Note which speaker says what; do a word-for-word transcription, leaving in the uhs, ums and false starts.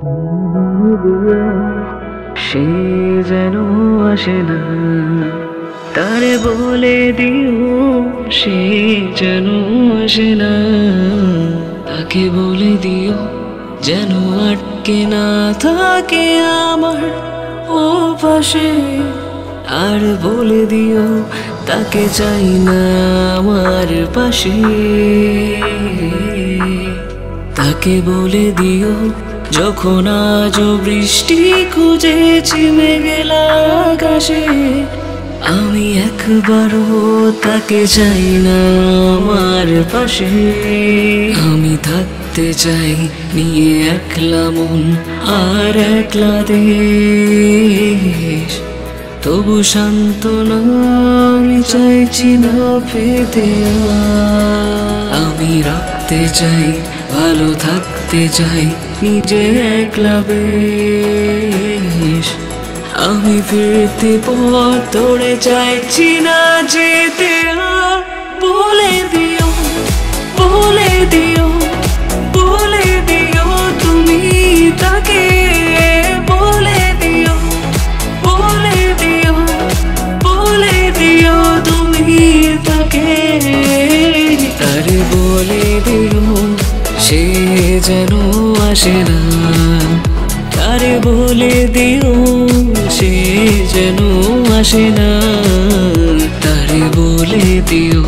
Speaker 1: সে যেন আসে না, তারে বলে দিও সে যেন আসে না। তাকে বলে দিও যেন আটকে না থাকে আমার ও পাশে। আর বলে দিও তাকে চাই না আমার পাশে। তাকে বলে দিও যখন আজও বৃষ্টি খুঁজেছি মেঘলা আকাশে, আমি একবারও তাকে চাই না আমার পাশে। আমি থাকতে চাই নিয়ে একলা মন আর একলা দেশ, তবু সান্ত্বনা আমি চাইছি না পেতে। আমি রাখতে চাই ভালো থাকতে চাই নিজে একলা বেশ। আমি ফিরতে পথ ধরে চাইছি না যেতে। আর বলে দিও বলে দিও বলে দিও তুমি তাকে, বলে দিও বলে দিও বলে দিও তুমি তাকে। আরে বলে দিও সে যেন আসে না, তারে বলে দিও সে যেন আসে না, তারে বলে দিও